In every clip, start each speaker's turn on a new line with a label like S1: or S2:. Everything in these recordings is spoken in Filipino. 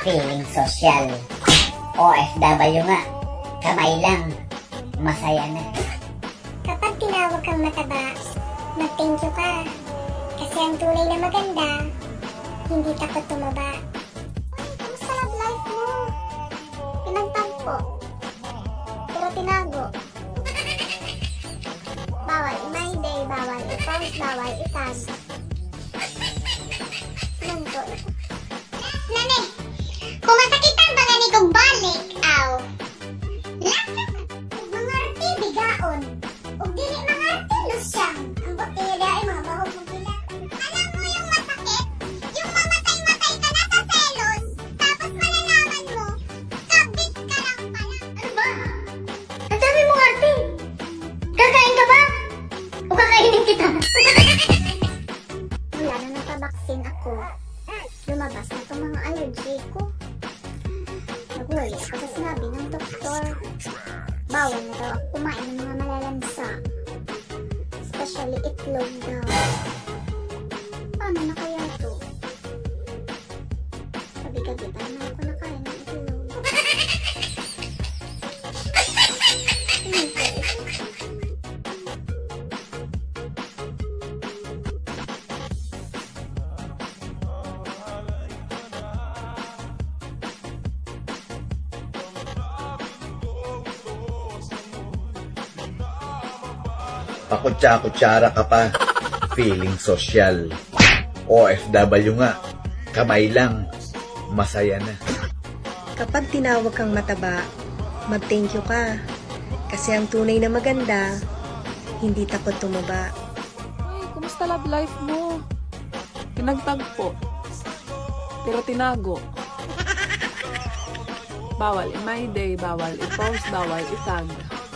S1: feeling social. OFW nga, kamay lang, masaya na.
S2: Kapag tinawag kang mataba, mag-thank you ka. Kasi ang tunay na maganda, hindi takot tumaba. Uy, kamusta love life mo? Pinagtagpo, pero tinago. Bawal i-my day, bawal i-post, bawal i-tag. Nangko ito. Nani, kung masakitan ba gani kong balik, aw. Lakas, mga arti bigaon. Ug dili mga arti lusyang. Ang botella ay mga bahog mong pila. Alam mo yung masakit? Yung mamatay-matay ka na sa selos, tapos malalaman mo, kabit ka lang pala. Ano ba? Ang dami mong arti. Kakain ka ba? O kakainin kita? Wala na napabaksin ako. Lumabas na itong mga allergy ko. Nag-worry ako sa sinabi ng doktor. Bawal na daw ako kumain ng mga malalansa. Especially itlog daw. Paano na kaya ito? Gabi-gabi pa naman ako nakain ng itlog.
S3: Pakutsa-kutsara ka pa, feeling social. OFW nga, kamay lang, masaya na.
S4: Kapag tinawag kang mataba, mag-thank you ka. Kasi ang tunay na maganda, hindi takot tumaba.
S5: Ay, kumusta love life mo? Pinagtagpo, pero tinago. Bawal i-my day, bawal i-post, bawal i-tag.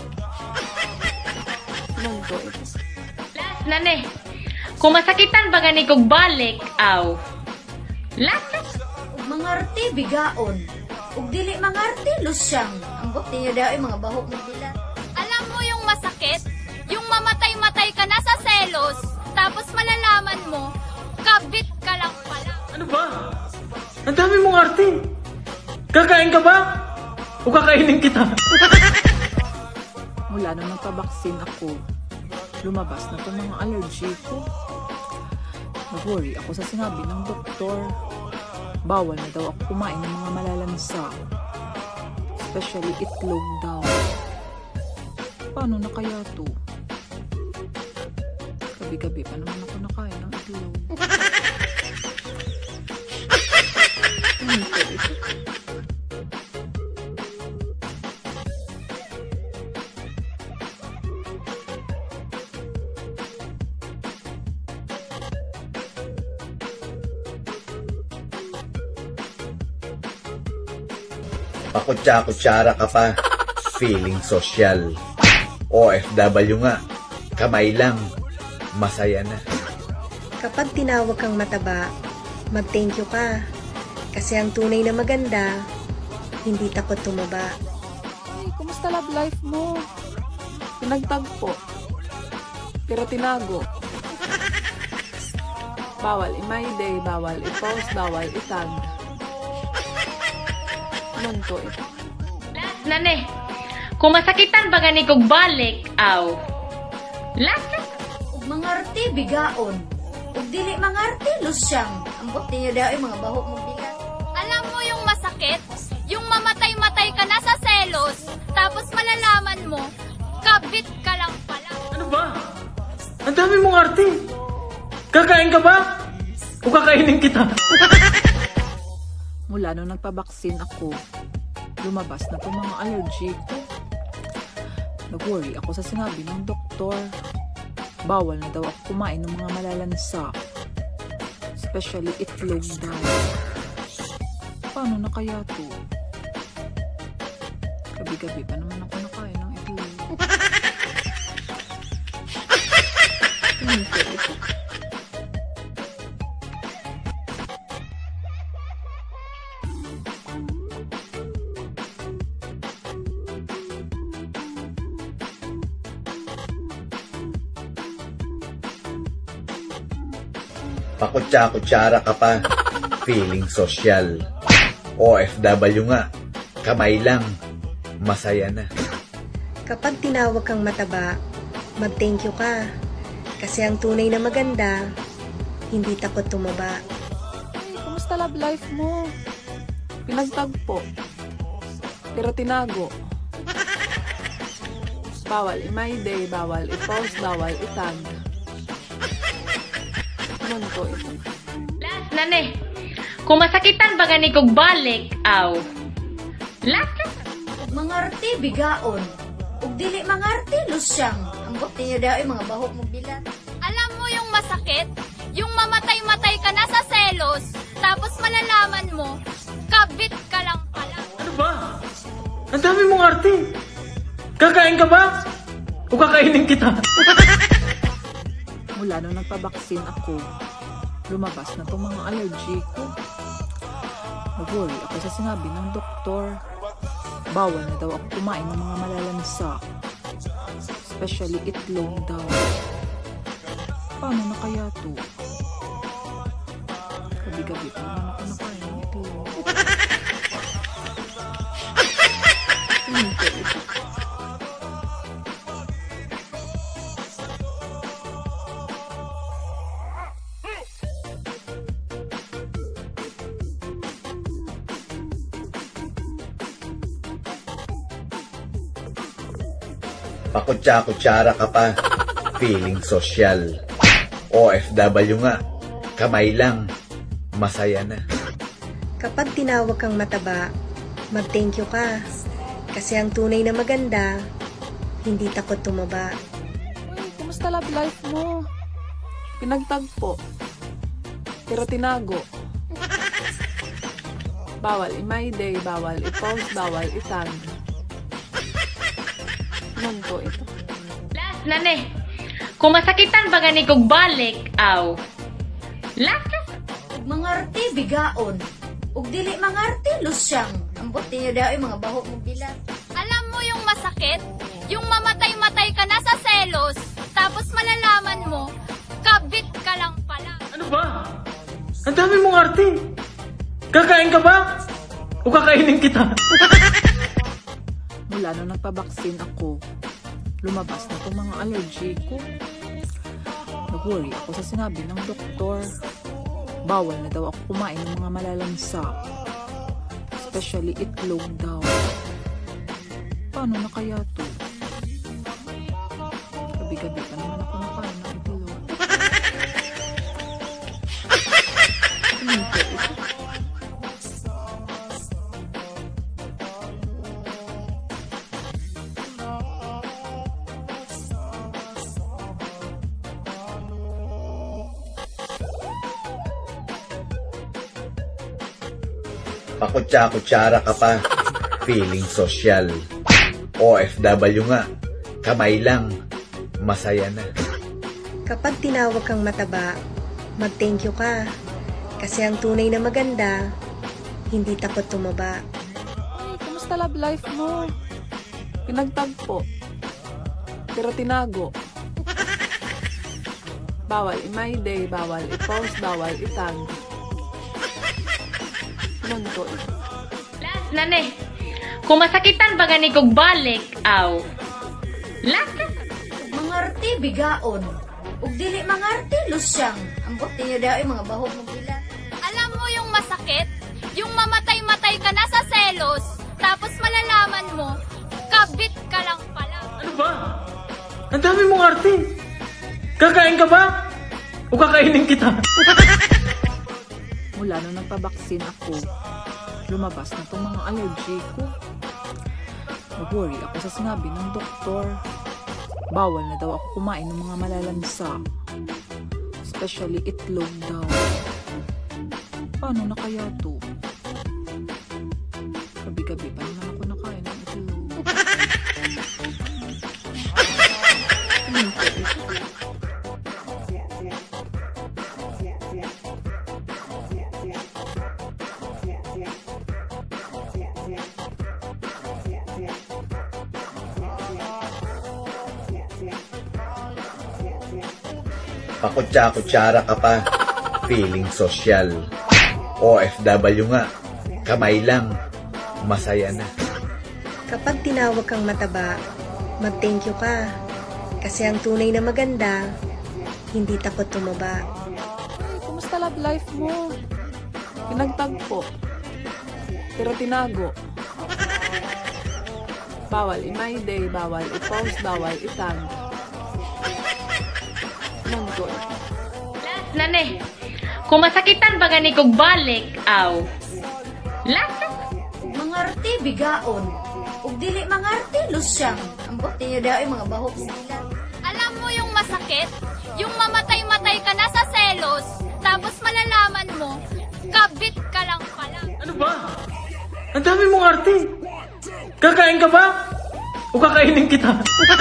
S5: Nangko ito.
S6: Nane, kung masakitan ba gani kog balik, aw. Lakas.
S7: Ug mga arti bigaon. Ug dili mga arti lusyang. Ang bot niyo daw ay mga bahog mo dila.
S6: Alam mo yung masakit? Yung mamatay-matay ka na sa selos, tapos malalaman mo, kabit ka lang pala.
S8: Ano ba? Ang dami mong arte. Kakain ka ba? O kakainin kita?
S5: Mula nung nagpabaksin ako, lumabas na itong mga allergy ko. Nag-worry ako sa sinabi ng doktor. Bawal na daw ako kumain ng mga malalansa. Especially itlog daw. Paano na kaya to? Gabi-gabi pa naman ako nakain ng itlog.
S3: Pakutsa-kutsara ka pa, feeling social. OFW nga, kamay lang, masaya na.
S4: Kapag tinawag kang mataba, mag-thank you ka. Kasi ang tunay na maganda, hindi takot tumaba.
S5: Ay, kumusta love life mo? Pinagtagpo, pero tinago. Bawal i-my day, bawal i-post, bawal i-tag. Nangko ito.
S6: Nane, kung masakitan ba gani kog balik, aw. Lakas.
S7: Ug mga arti bigaon. Ug dili mga arti lusyang. Ang bot niyo daw ay mga bahog mo dila.
S6: Alam mo yung masakit? Yung mamatay-matay ka na sa selos, tapos malalaman mo, kabit ka lang pala.
S8: Ano ba? Ang dami mong arte. Kakain ka ba? O kakainin kita?
S5: Mula nung nagpabaksin ako, lumabas na itong mga allergy ko. Nag-worry ako sa sinabi ng doktor. Bawal na daw ako kumain ng mga malalansa. Especially itlog daw. Paano na kaya to? Gabi-gabi pa naman ako nakain ng itlog.
S3: Pakutsa-kutsara ka pa, feeling social. OFW nga, kamay lang, masaya na.
S4: Kapag tinawag kang mataba, mag-thank you ka. Kasi ang tunay na maganda, hindi takot tumaba.
S5: Ay, kumusta love life mo? Pinagtagpo. Pero tinago. Bawal i-my day, bawal i-post, bawal i-tag. Ano to ito?
S9: Last na ne. Kung masakitan ba gani kog balik, aw. Last na.
S7: Ug mga arti bigaon. Ug dili mga arti lusyang. Ambot niyo daw ay mga bahok mo bilat.
S6: Alam mo yung masakit? Yung mamatay-matay ka na sa selos, tapos malalaman mo, kabit ka lang pala.
S8: Ano ba? Ang dami mong arte. Kakain ka ba? O kakainin kita?
S5: Mula nung nagpabaksin ako, lumabas na tong mga allergy ko. Nag-worry ako sa sinabi ng doktor. Bawal na daw ako kumain ng mga malalansa. Especially itlog daw. Paano na kaya to? Gabi-gabi pa naman ako nakain ng itlog.
S3: Pakutsa-kutsara ka pa, feeling social. OFW nga, kamay lang, masaya na.
S4: Kapag tinawag kang mataba, mag-thank you ka. Kasi ang tunay na maganda, hindi takot tumaba.
S5: Uy, kumusta love life mo? Pinagtagpo. Pero tinago. Bawal i-my day, bawal i-post, bawal i-tag. Ano to ito?
S9: Last na ne. Kung masakitan ba gani kog balik, aw. Last na.
S7: Ug mga arti bigaon. Ug dili mga arti lusyang. Ambot niyo daw ay mga bahok mo bilat.
S6: Alam mo yung masakit? Yung mamatay-matay ka na sa selos, tapos malalaman mo, kabit ka lang pala.
S8: Ano ba? Ang dami mong arte. Kakain ka ba? O kakainin kita?
S5: Mula nung nagpabaksin ako, lumabas na itong mga allergy ko. Nag-worry ako sa sinabi ng doktor. Bawal na daw ako kumain ng mga malalansa. Especially itlog daw. Paano na kaya to? Gabi-gabi pa naman ako nakain ng itlog. Ano to ito?
S3: Pakutsa-kutsara ka pa, feeling social. OFW nga, kamay lang, masaya na.
S4: Kapag tinawag kang mataba, mag-thank you ka. Kasi ang tunay na maganda, hindi takot tumaba.
S5: Ay, kumusta love life mo? Pinagtagpo. Pero tinago. Bawal i-my day, bawal i-post, bawal i-tag. Ano to ito?
S9: Last na ne. Kung masakitan ba gani kog balik, aw. Last na.
S7: Ug mga arti bigaon. Ug dili mga arti lusyang. Ambot niyo daw ay mga bahok mo bilat.
S6: Alam mo yung masakit? Yung mamatay-matay ka na sa selos, tapos malalaman mo, kabit ka lang pala.
S8: Ano ba? Ang dami mong arte. Kakain ka ba? O kakainin kita?
S5: Mula nung nagpabaksin ako, lumabas na itong mga allergy ko. Nag-worry ako sa sinabi ng doktor. Bawal na daw ako kumain ng mga malalansa. Especially itlog daw. Paano na kaya to? Gabi-gabi pa naman ako nakain ng itlog. Ano to ito?
S3: Pakutsa-kutsara ka pa, feeling social. OFW nga, kamay lang, masaya na.
S4: Kapag tinawag kang mataba, mag-thank you ka. Kasi ang tunay na maganda, hindi takot tumaba.
S5: Ay, kumusta love life mo? Pinagtagpo. Pero tinago. Bawal i-my day, bawal i-post, bawal i-tag. Nandun.
S9: Nane, kung masakitan ba gani kog balik, aw. Last
S7: Mga arte, bigaon. Ug dili mga arte, lusyang. Ambot niyo daw mga bahok mo bilang.
S6: Alam mo yung masakit? Yung mamatay-matay ka na sa selos, tapos malalaman mo, kabit ka lang pala.
S8: Ano ba? Ang dami mong arte. Kakain ka ba? O kakainin kita?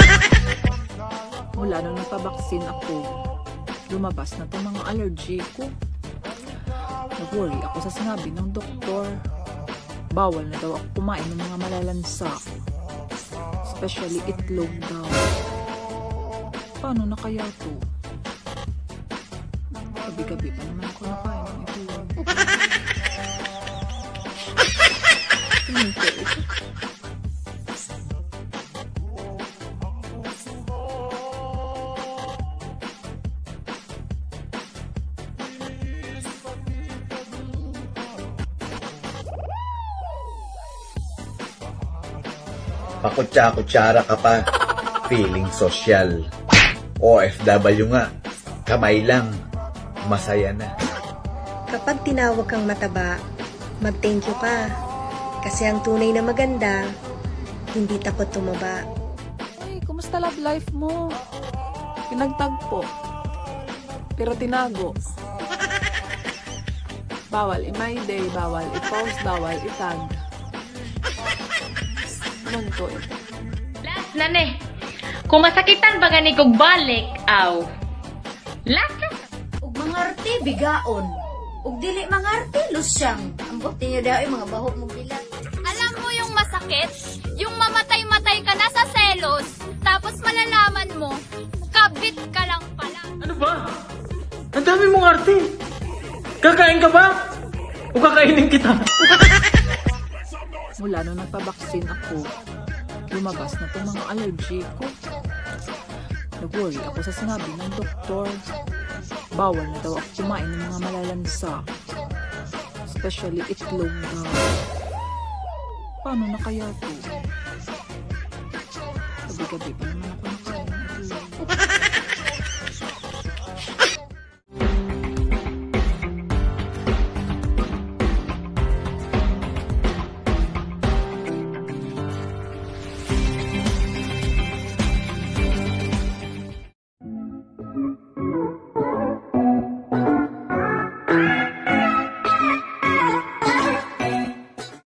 S5: Mula nung nagpabaksin ako, lumabas na itong mga allergy ko. Nag-worry ako sa sinabi ng doktor. Bawal na daw ako kumain ng mga malalansa. Especially itlog daw. Paano na kaya to? Gabi-gabi pa naman ako nakain ng itlog. Tingin ko ito.
S3: Pakutsa-kutsara ka pa, feeling social. OFW nga, kamay lang, masaya na.
S4: Kapag tinawag kang mataba, mag-thank you ka. Kasi ang tunay na maganda, hindi takot tumaba.
S5: Ay, kumusta love life mo? Pinagtagpo. Pero tinago. Bawal i-my day, bawal i-post, bawal i-tag. Nandun.
S9: Last nane, kung masakitan ba gani kog balik, aw. Last
S7: Ug mga arte, bigaon. Ug dili mga arte, lusyang. Ambot niyo daw mga bahok mo bilang.
S6: Alam mo yung masakit? Yung mamatay-matay ka na sa selos, tapos malalaman mo, kabit ka lang pala.
S8: Ano ba? Ang dami mong arte. Kakain ka ba? O kakainin kita?
S5: Mula nung nagpabaksin ako, lumabas na itong mga allergy ko. Nag-worry ako sa sinabi ng doktor. Bawal na daw ako kumain ng mga malalansa. Especially itlog daw. Paano na kaya to? Gabi-gabi pa naman ako nakain ng itlog.